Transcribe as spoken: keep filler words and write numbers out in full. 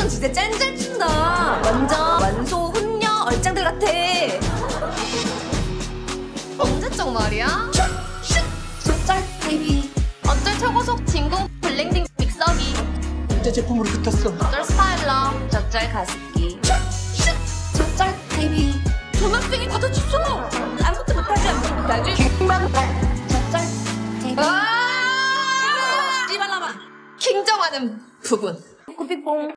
넌 진짜 짠 잘 춘다. 완전 완소 훈녀 얼짱들 같아. 언제적 말이야? 숫잘 베이비. 어쩔 초고속 진공 블렌딩 믹서기. 언제 제품으로 붙었어? 어쩔 스타일러. 젖잘 가습기. 숫잘 베이비. 전학생이 다 다쳤어. 아무것도 못하지 않고 나중에 젖잘 베이비. 아! 씨발라마. 킹정하는 부분. 꾸비뽕.